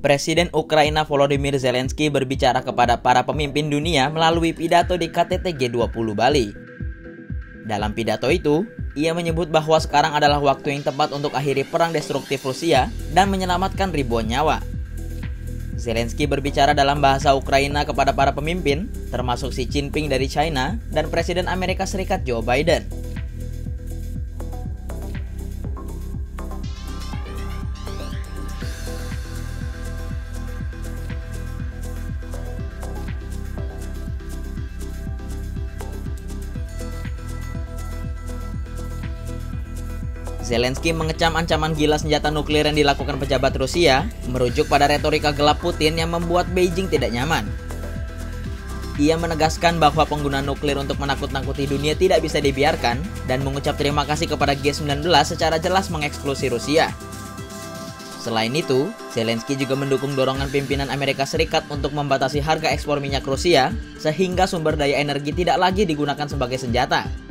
Presiden Ukraina Volodymyr Zelensky berbicara kepada para pemimpin dunia melalui pidato di KTT G20 Bali. Dalam pidato itu, ia menyebut bahwa sekarang adalah waktu yang tepat untuk akhiri perang destruktif Rusia dan menyelamatkan ribuan nyawa. Zelensky berbicara dalam bahasa Ukraina kepada para pemimpin, termasuk Xi Jinping dari China dan Presiden Amerika Serikat Joe Biden. Zelensky mengecam ancaman gila senjata nuklir yang dilakukan pejabat Rusia, merujuk pada retorika gelap Putin yang membuat Beijing tidak nyaman. Ia menegaskan bahwa penggunaan nuklir untuk menakut-nakuti dunia tidak bisa dibiarkan dan mengucap terima kasih kepada G19 secara jelas mengeksklusi Rusia. Selain itu, Zelensky juga mendukung dorongan pimpinan Amerika Serikat untuk membatasi harga ekspor minyak Rusia sehingga sumber daya energi tidak lagi digunakan sebagai senjata.